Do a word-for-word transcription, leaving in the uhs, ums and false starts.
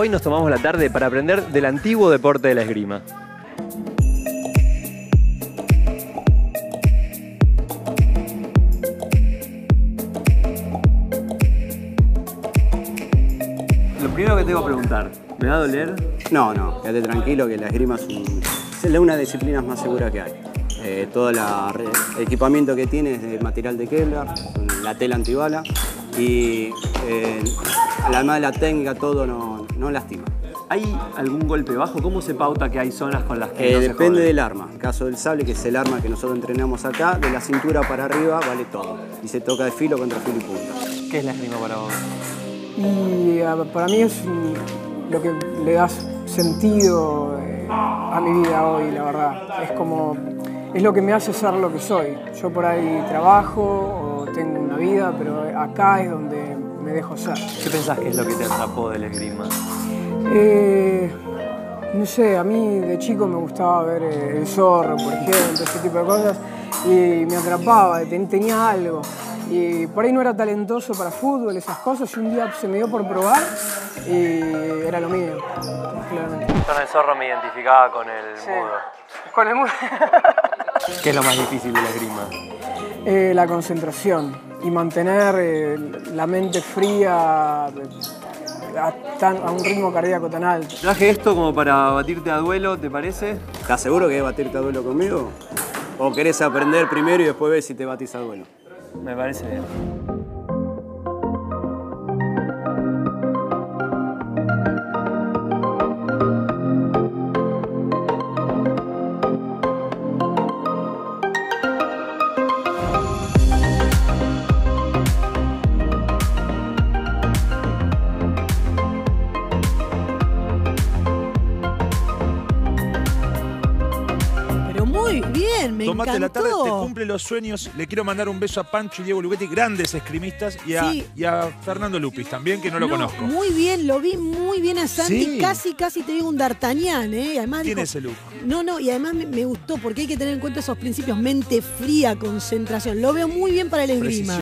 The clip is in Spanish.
Hoy nos tomamos la tarde para aprender del antiguo deporte de la esgrima. Lo primero que te voy a preguntar, ¿me va a doler? No, no, quédate tranquilo que la esgrima es, un, es una de las disciplinas más seguras que hay. Eh, todo la, el equipamiento que tiene es de material de Kevlar, la tela antibala y eh, además de la técnica todo no, no lastima. ¿Hay algún golpe bajo? ¿Cómo se pauta que hay zonas con las que Eh, no se depende jode? del arma. En caso del sable, que es el arma que nosotros entrenamos acá, de la cintura para arriba vale todo. Y se toca de filo contra filo y punta. ¿Qué es la esgrima para vos? Y a- para mí es mm, lo que le da sentido eh, a mi vida hoy, la verdad. Es como, es lo que me hace ser lo que soy. Yo por ahí trabajo o tengo una vida, pero acá es donde me dejo ser. ¿Qué pensás que es lo que te atrapó del esgrima? Eh, no sé, a mí de chico me gustaba ver eh, El Zorro, por ejemplo, ese tipo de cosas, y me atrapaba, ten- tenía algo. Y por ahí no era talentoso para fútbol, esas cosas, y un día se me dio por probar y era lo mío, claramente. Con el zorro me identificaba con el Sí. mudo. Con el mudo. ¿Qué es lo más difícil de la esgrima? Eh, la concentración y mantener eh, la mente fría eh, a, tan- a un ritmo cardíaco tan alto. Traje esto como para batirte a duelo, ¿te parece? ¿Estás seguro que querés batirte a duelo conmigo? ¿O querés aprender primero y después ver si te batís a duelo? Me parece bien. Pero muy bien, me Tomate la tarde, te encantó. cumple los sueños. Le quiero mandar un beso a Pancho y Diego Luchetti, grandes esgrimistas, y a, Sí. y a Fernando Lupis también, que no lo No, conozco. Muy bien, lo vi muy bien a Santi, Sí. casi, casi te digo un D'Artagnan, ¿eh? Y además Tiene dijo- ese look. No, no, y además me, me gustó porque hay que tener en cuenta esos principios, mente fría, concentración. Lo veo muy bien para el esgrima. Precisión.